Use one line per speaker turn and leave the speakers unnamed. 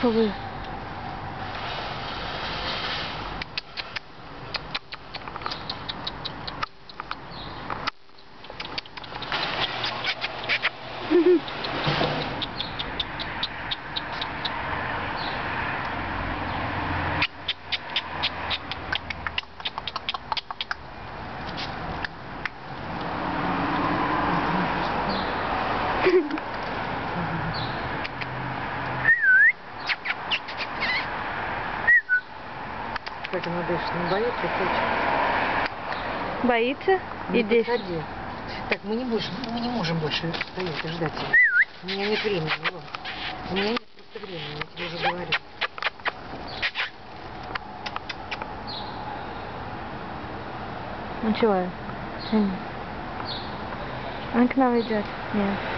Увы.
Как она дышит, не боится, хочет.
Боится?
Не
Иди.
подходи. Так, мы не можем больше стоять и ждать тебя. У меня нет времени, Иван. У меня нет просто времени, я тебе уже говорю.
Ну чего? Он к нам идет. Нет.